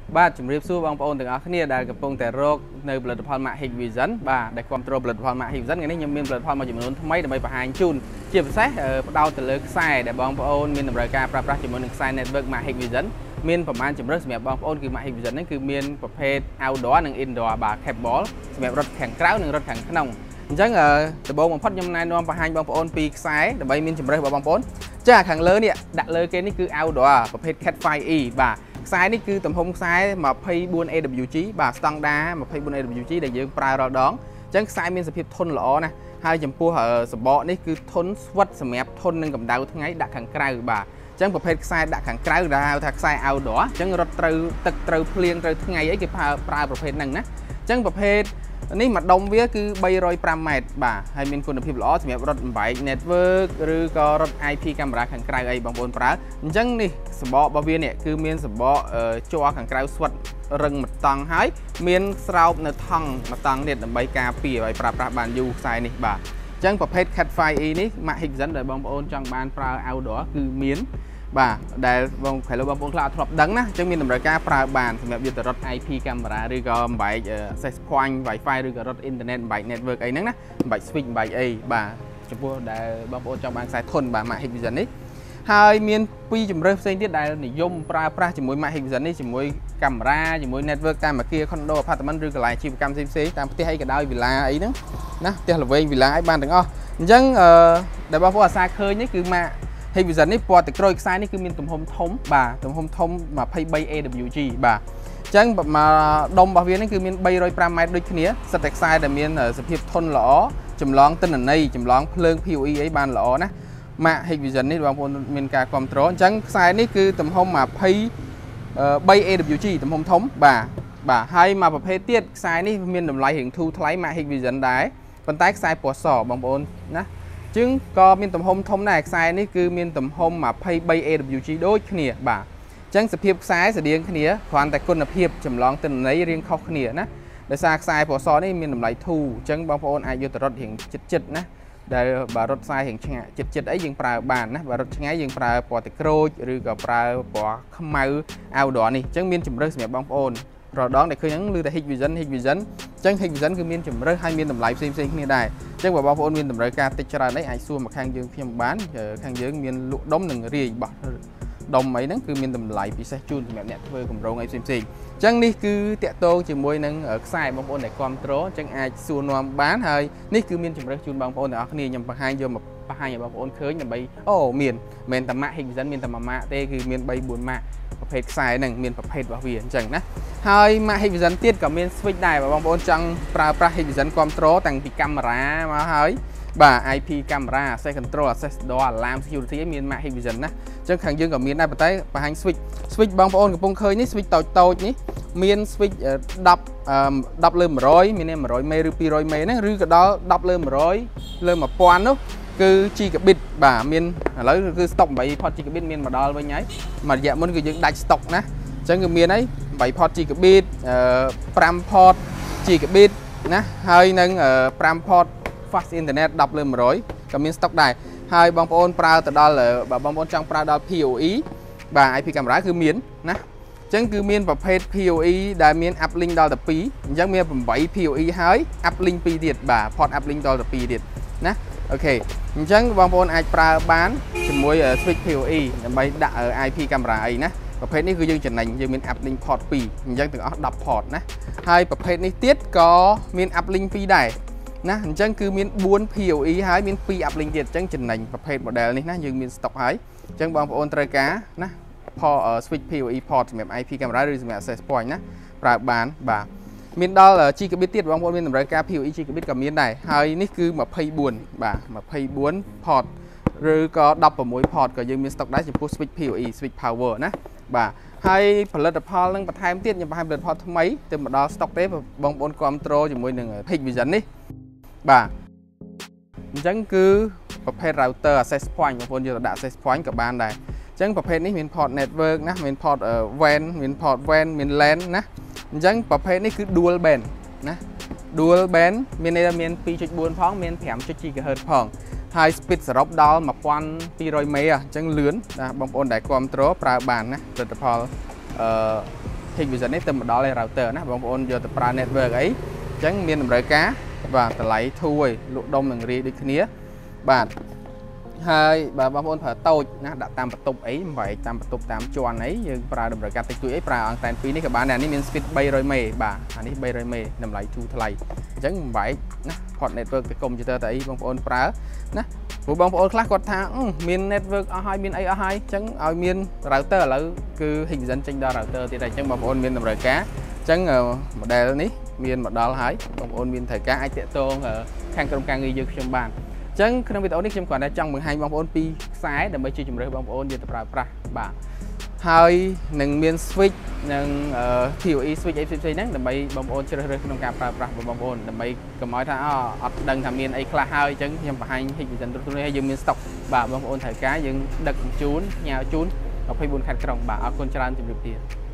បាទជំរាបសួរបងប្អូនទាំងអស់គ្នាដែលកំពុងតែរកនៅផលិតផល Mac Hikvision បាទដែលគ្រប់គ្រងផលិតផល Mac Hikvision ថ្ងៃនេះខ្ញុំមានផលិតផលមួយចំនួនថ្មីដើម្បីបង្ហាញជូនជាពិសេសផ្ដោតទៅលើខ្សែដែលបងប្អូនមានតម្រូវការប្រើប្រាស់ជាមួយនឹងខ្សែ network Mac Hikvision មានប្រមាណជម្រើសសម្រាប់បងប្អូនគឺ Mac Hikvision នេះគឺមានប្រភេទ outdoor និង indoor បាទ cable សម្រាប់រត់ខាងក្រៅនិងរត់ខាងក្នុងអញ្ចឹងដំបូងបំផុតខ្ញុំណែនាំបង្ហាញបងប្អូនពីខ្សែដើម្បីមានជម្រើសរបស់បងប្អូនចាខាងលើនេះដាក់លើគេនេះគឺ outdoor ប្រភេទ Cat 5e បាទខ្សែនេះគឺទំហំខ្សែ 24 AWG បាទស្តង់ដា24 AWG ដែលយើងប្រើរាល់ដងអញ្ចឹងខ្សែមានសភាពធន់ល្អណាស់ហើយចំពោះសបកនេះគឺធន់ស្វិតសម្រាប់ធន់នឹងកម្ដៅថ្ងៃដាក់ខាងក្រៅបាទអញ្ចឹងប្រភេទខ្សែដាក់ខាងក្រៅដែលហៅថាខ្សែ outdoor អញ្ចឹងរត់ត្រូវទឹកត្រូវភ្លៀងត្រូវថ្ងៃអីគេប្រើប្រភេទហ្នឹងណាអញ្ចឹងប្រភេទនេះមួយដុំវាគឺ305ម៉ែត្របាទហើយមានគុណភាពល្អសម្រាប់រត់បំបែក network ឬក៏រត់ IP កាមេរ៉ាខាងក្រៅអីបងប្អូនប្រើអញ្ចឹងនេះសបករបស់វានេះគឺមានសបកជ័រខាងក្រៅស្វិតរឹងមួយតង់ហើយមានស្រោបនៅថង់មួយតង់ទៀតដើម្បីការពារឲ្យប្រើប្រាស់បានយូរខ្សែនេះបាទអញ្ចឹងប្រភេទ Cat 5e នេះ Mac Hikvision ដែលបងប្អូនចង់បានប្រើ outdoor គឺមានបាទដែលបងប្អូនខ្លះអត់ធ្លាប់ដឹងណាអញ្ចឹងមានតម្រូវការប្រើបានសម្រាប់យកទៅរត់ IP កាមេរ៉ាឬក៏បំបែក access point Wi-Fi ឬក៏រត់ internet បំបែក network អីហ្នឹងណាបំបែក switch បំបែកអីបាទចំពោះដែលបងប្អូនចង់បានខ្សែធន់បាទ Mac Hikvision នេះហើយមានពីរជម្រើសផ្សេងទៀតដែលនិយមប្រើប្រាស់ជាមួយ Mac Hikvision នេះជាមួយកាមេរ៉ាជាមួយ network តាមអគារ condo apartment ឬកន្លែងអាជីវកម្មផ្សេងៗតាមផ្ទះអីក៏ដោយ villa អីហ្នឹងណាផ្ទះល្វែង villa អីបានទាំងអស់អញ្ចឹងដែលបងប្អូនអាសាឃើញនេះគឺ Mac Hikvision នេះពណ៌តែក្រូចខ្សែនេះគឺមានទំហំធំបាទទំហំធំ23 AWG បាទអញ្ចឹងមកដុំរបស់វានេះគឺមាន305ម៉ែត្រដូចគ្នាសិតតែខ្សែដែលមានសភាពធន់ល្អចម្លងទិន្នន័យចម្លងភ្លើង PoE អីបានល្អណាMac Hikvision នេះបងប្អូនមានការគ្រប់គ្រងអញ្ចឹងខ្សែនេះគឺទំហំ23 AWG ទំហំធំបាទហើយមកប្រភេទទៀតខ្សែនេះមានតម្លៃរៀងធូរថ្លៃ Mac Hikvision ដែរប៉ុន្តែខ្សែពណ៌សបងប្អូនណាជាងក៏មានទំហំធំដែរខ្សែនេះគឺមានទំហំ23 AWG ដូចគ្នាបាទអញ្ចឹងសភាពខ្សែស្តៀងគ្នាគ្រាន់តែគុណភាពចម្លងទិន្នន័យរៀងខុសគ្នាណាដោយសារខ្សែពណ៌សនេះមានតម្លៃធូរអញ្ចឹងបងប្អូនអាចយកទៅរត់រៀងចិត្តណាដែលបើរត់ខ្សែរៀងឆ្ងាយចិត្តអីយើងប្រើបានណាបើរត់ឆ្ងាយយើងប្រើពណ៌តែក្រូចឬក៏ប្រើពណ៌ខ្មៅ outdoor នេះអញ្ចឹងមានជម្រើសសម្រាប់បងប្អូនរដងដែលឃើញហ្នឹងឮតែ Hikvision អញ្ចឹង Hikvision គឺមានជម្រើសហើយមានតម្លៃផ្សេងគ្នាដែរអញ្ចឹងបើបងប្អូនមានតម្រូវការតិចច្រើនអីអាចសួរមកខាងយើងខ្ញុំបានខាងយើងមានលក់ដុំនិងរាយបោះដុំអីហ្នឹងគឺមានតម្លៃពិសេសជូនសម្រាប់អ្នកធ្វើកម្រងអីផ្សេងអញ្ចឹងនេះគឺតាក់ទងជាមួយនឹងខ្សែបងប្អូនដែលគ្រប់គ្រងអញ្ចឹងអាចសួរនាំបានហើយនេះគឺមានជម្រើសជូនបងប្អូនទាំងអស់គ្នាខ្ញុំបង្ហាញយកមកបង្ហាញឲ្យបងប្អូនឃើញដើម្បីមានមិនតែ Mac Hikvision មានតែមួយ Mac ទេគឺមាន 3-4 Mac ប្រភេទខ្សែហ្នឹងមានប្រភេទរបស់វាអញ្ចឹងណាហើយ Mac Hikvision ទៀតក៏មាន switch ដែរបងប្អូនចង់ប្រើប្រាស់ Hikvision គ្រប់គ្រងតាំងពីកាមេរ៉ាមកហើយបាទ IP កាមេរ៉ា access control access door alarm security មាន Mac Hikvision ណាអញ្ចឹងខាងយើងក៏មានដែរប៉ុន្តែបង្ហាញ switch បងប្អូនកំពុងឃើញនេះ switch តូចនេះមាន switch 10 លើ100មាន100មេឬ200មេហ្នឹងឬក៏ដល់10 លើ100 លើ 1000នោះគឺ Gigabit បាទមានឥឡូវគឺ stock 8 port Gigabit មានមកដល់វិញហើយមួយរយៈមុនគឺយើងដាច់ stock ណាអញ្ចឹងគឺមានហើយ8 port Gigabit 5 port Gigabit ណាហើយនឹង5 port fast internet 10 លើ100ក៏មាន stock ដែរហើយបងប្អូនប្រើទៅដល់បើបងប្អូនចង់ប្រើដល់ PoE បាទ IP កាមេរ៉ាគឺមានណាអញ្ចឹងគឺមានប្រភេទ PoE ដែលមាន uplink ដល់ទៅ2អញ្ចឹងមាន8 PoE ហើយ uplink 2ទៀតបាទ port uplink ដល់ទៅ2ទៀតណាអូខេអញ្ចឹងបងប្អូនអាចប្រើបានជាមួយ switch PoE ដើម្បីដាក់ IP កាមេរ៉ាអីណាប្រភេទនេះគឺយើងចំណេញយើងមាន uplink port 2អញ្ចឹងទាំងអស់10 port ណាហើយប្រភេទនេះទៀតក៏មាន uplink 2ដែរណាអញ្ចឹងគឺមាន4 PoE ហើយមាន2 uplink ទៀតអញ្ចឹងចំណេញប្រភេទ model នេះណាយើងមាន stock ហើយអញ្ចឹងបងប្អូនត្រូវការណាswitch PoE port សម្រាប់ IP កាមេរ៉ាឬសម្រាប់ access point ណាប្រើបានបាទមានដល់ Gigabit ទៀតបងប្អូនមានតម្រូវការ PoE Gigabit ក៏មានដែរហើយនេះគឺ24បាទ24 port ឬក៏16 port ក៏យើងមាន stock ដែរចំពោះ switch PoE switch power ណាបាទហើយផលិតផលនឹងបន្ថែមទៀតខ្ញុំបង្ហាញផលិតផលថ្មីទៅមកដល់ stock ទេបងប្អូនគ្រប់គ្រងជាមួយនឹង Hikvision នេះបាទអញ្ចឹងគឺប្រភេទ router access point បងប្អូនយកទៅដាក់ access point ក៏បានដែរអញ្ចឹងប្រភេទនេះមាន port network ណាមាន port WAN មាន port WAN មាន LAN ណាអញ្ចឹងប្រភេទនេះគឺ dual band ណា dual band មានន័យថាមាន 2.4 ផងមាន 5 GHz ផងហើយ speed សរុបដល់ 1200 មេអញ្ចឹងលឿនណាបងប្អូនដែលគ្រប់គ្រងប្រើបានណាផលិតផល Hikvision នេះទៅមកដល់ router ណាបងប្អូនយកទៅប្រើ network អីអញ្ចឹងមានតម្រូវការបាទតម្លៃធូរលក់ដុំនឹងរាយដូចគ្នាបាទហើយបើបងប្អូនប្រើតូចណាដាក់តាមបន្ទប់អីមិនបាច់តាមបន្ទប់តាមជាន់អីយើងប្រើតម្រូវការតិចតួចអីប្រើអង់តែន2នេះក៏បានដែរនេះមាន speed 300 មេបាទអានេះ300មេតម្លៃធូរថ្លៃអញ្ចឹងមិនបាច់ណា port network ទៅ computer ទៅអីបងប្អូនប្រើណាព្រោះបងប្អូនខ្លះគាត់ថាមាន network អស់ហើយមានអីអស់ហើយអញ្ចឹងឲ្យមាន router ឥឡូវគឺ Hikvision ចេញដល់ router ទៀតហើយអញ្ចឹងបងប្អូនមានតម្រូវការអញ្ចឹង model នេះមានមកដល់ហើយបងប្អូនមានត្រូវការអាចតាក់ទងខាងក្រុមការងារយើងខ្ញុំបានអញ្ចឹងក្នុងវីដេអូនេះខ្ញុំគ្រាន់តែចង់បង្ហាញបងប្អូនពីខ្សែដើម្បីជួយជំរឿសបងប្អូនយកទៅប្រើប្រាស់បាទហើយនឹងមាន switch និង PoE switch អីផ្សេងៗហ្នឹងដើម្បីបងប្អូនជ្រើសរើសក្នុងការប្រើប្រាស់របស់បងប្អូនដើម្បីកុំឲ្យថាអត់ដឹងថាមានអីខ្លះហើយអញ្ចឹងខ្ញុំបង្ហាញ Hikvision ទូនេះឲ្យយើងមាន stock បាទបងប្អូនត្រូវការយើងដឹកជូនញ៉ាវជូន24ខែក្រុងបាទអរគុណច្រើនជម្រាបលា